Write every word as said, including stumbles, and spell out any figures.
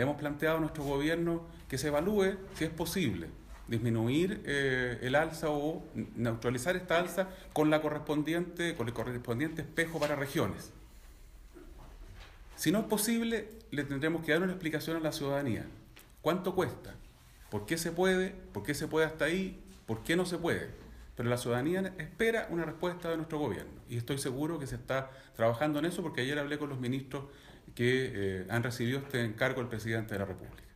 Le hemos planteado a nuestro gobierno que se evalúe si es posible disminuir eh, el alza o neutralizar esta alza con, la correspondiente, con el correspondiente espejo para regiones. Si no es posible, le tendremos que dar una explicación a la ciudadanía. ¿Cuánto cuesta? ¿Por qué se puede? ¿Por qué se puede hasta ahí? ¿Por qué no se puede? Pero la ciudadanía espera una respuesta de nuestro gobierno y estoy seguro que se está trabajando en eso porque ayer hablé con los ministros que eh, han recibido este encargo del presidente de la República.